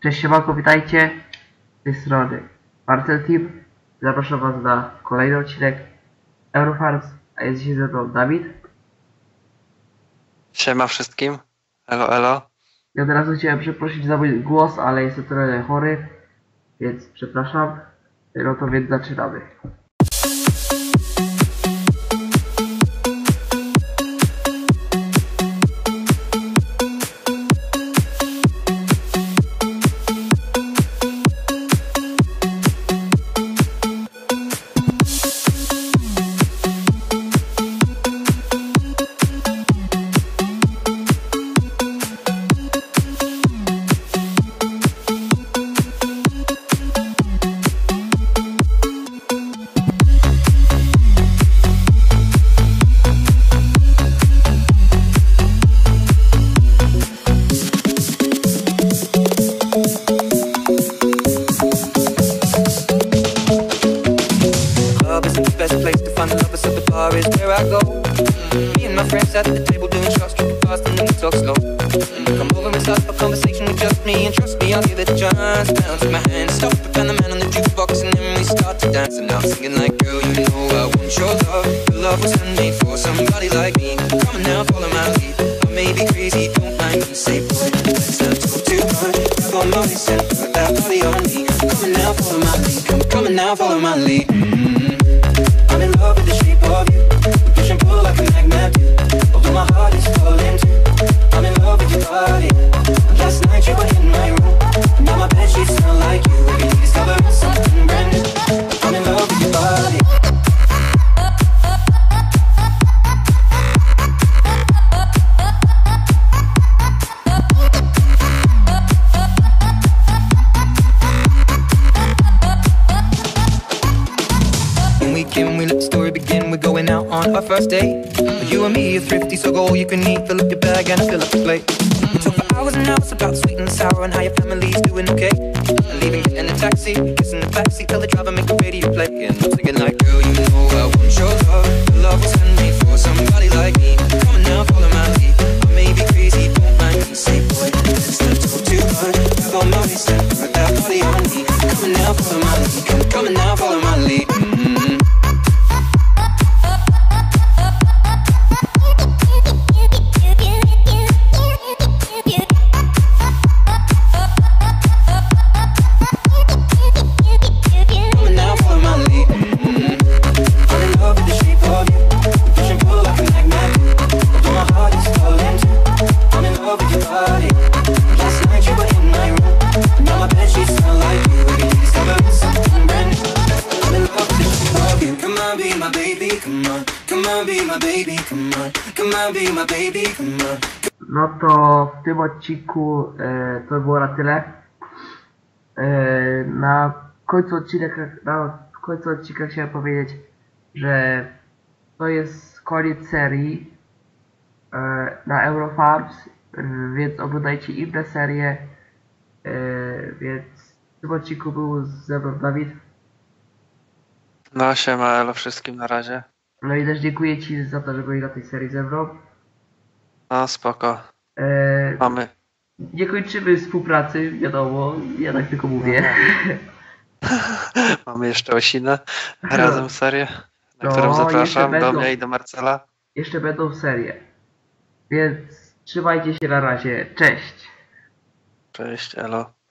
Cześć, siemanko, witajcie z tej strony Marcel Team. Zapraszam was na kolejny odcinek Eurofarms, a jest dzisiaj ze mną Dawid. Siema wszystkim. Elo, elo. Ja od razu chciałem przeprosić za mój głos, ale jestem trochę chory, więc przepraszam. No to więc zaczynamy. Best place to find the lovers, so the bar is where I go. Me and my friends at the table doing shots, tripping fast and then we talk slow. Come over and start a conversation with just me, and trust me, I'll give it a chance. Now take my hand, stop it, and the man on the jukebox, and then we start to dance. And I'm singing like, girl, you know I want your love. Your love was handmade for somebody like me. Come on now, follow my lead. I may be crazy, don't mind me. Say, boy, let's not talk too much. Grab on my waist and put that body on me. Come on now, follow my lead. Come on now, follow my lead. I'm in love with the shape of you. We push and pull like a magnet do. Although my heart is falling too. I'm in love with your body. Last night you were in my room. Now my bedsheets smell like you. Every day discovering something brand new. I'm in love with your body. We let the story begin, we're going out on our first date. You and me are thrifty, so go all you can eat. Fill up your bag and I fill up the plate. We talk for hours and hours about sweet and sour and how your family's doing okay. Leaving, getting a taxi, kissing the backseat, tell the driver make the radio play. And I'm singing like, girl, you know I want your love. Your love was handmade for somebody like me. Come on now, follow my lead. I may be crazy, don't mind me. Say, boy, let's not talk too much. Grab on my waist and put that body on me. Come on now, follow my lead. Come on now, follow my lead. No to w tym odcinku to było na tyle. Na końcu odcinka chciałem powiedzieć, że to jest koniec serii na Eurofarms, więc oglądajcie inne serie. Więc w tym odcinku był ze mną Dawid. No siema, elo wszystkim na razie. No i też dziękuję ci za to, że byłeś na tej serii ze mną. No spoko. Mamy. Nie kończymy współpracy, wiadomo, ja tak tylko mówię. Mamy jeszcze Osinę razem serię, na No, którą zapraszam jeszcze do będą. mnie i do Marcela. Jeszcze będą serie. Więc trzymajcie się na razie. Cześć! Cześć, elo.